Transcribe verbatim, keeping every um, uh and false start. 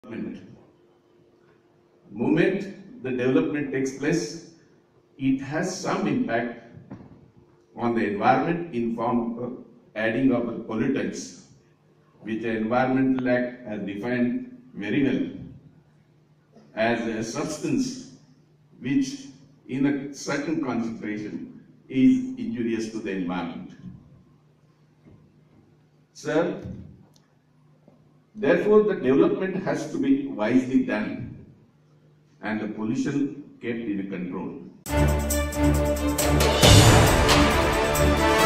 development. The moment the development takes place, it has some impact on the environment in form of adding of pollutants, which the Environmental Act has defined very well as a substance which in a certain concentration is injurious to the environment. Sir, therefore the development has to be wisely done and the pollution kept in control.